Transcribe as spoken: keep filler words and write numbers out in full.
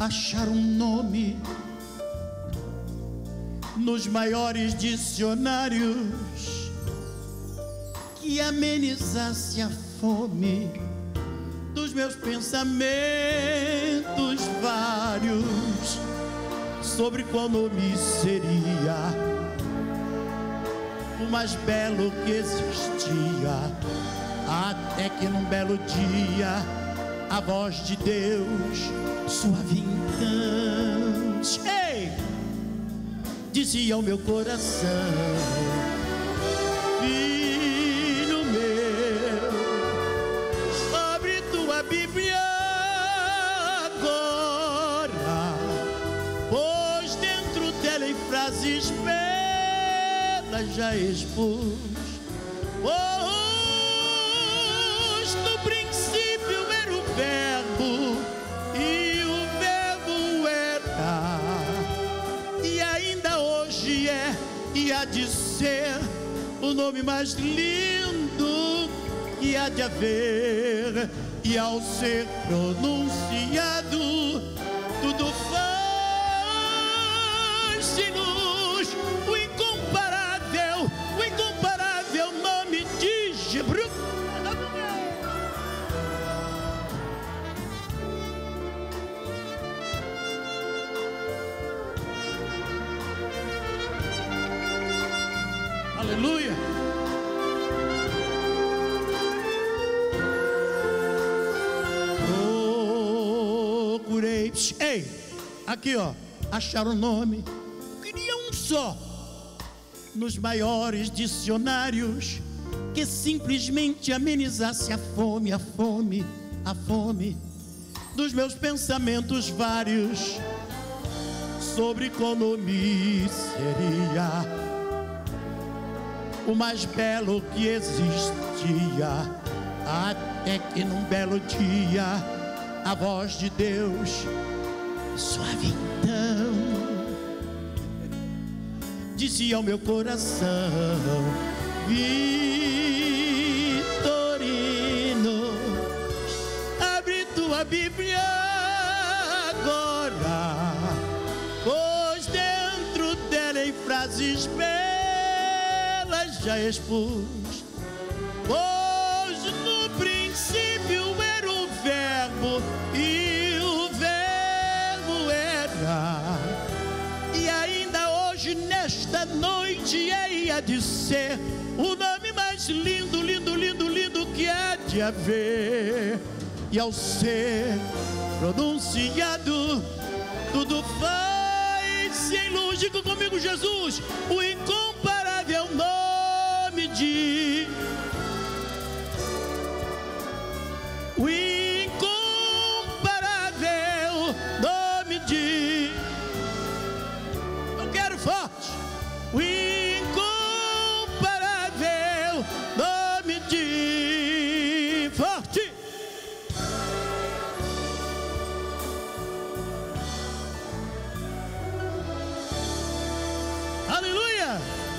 achar um nome nos maiores dicionários que amenizasse a fome dos meus pensamentos vários, sobre qual nome seria o mais belo que existia, até que num belo dia a voz de Deus suave então, ei, dizia ao meu coração: filho meu, abre tua Bíblia agora, pois dentro dela em frases belas já expus, pois no princípio era o verbo e o verbo era, e ainda hoje é e há de ser o nome mais lindo que há de haver, e ao ser pronunciado tudo faz-se luz, o incomparável, o incomparável nome de Jesus. Aleluia. Procurei, ei, aqui ó, acharam o nome, queria um só nos maiores dicionários que simplesmente amenizasse a fome, a fome, a fome dos meus pensamentos vários, sobre qual nome seria o mais belo que existia, até que num belo dia a voz de Deus suave então dizia ao meu coração: Vitorino, abre tua Bíblia agora, pois dentro dela em frases belas já expus, pois no princípio era o verbo e o verbo era, e ainda hoje nesta noite é há de ser o nome mais lindo, lindo, lindo, lindo que há de haver, e ao ser pronunciado tudo faz-se em luz. Diga comigo: Jesus, o incomparável nome de, o incomparável nome de, eu quero forte, o incomparável nome de, forte. Aleluia.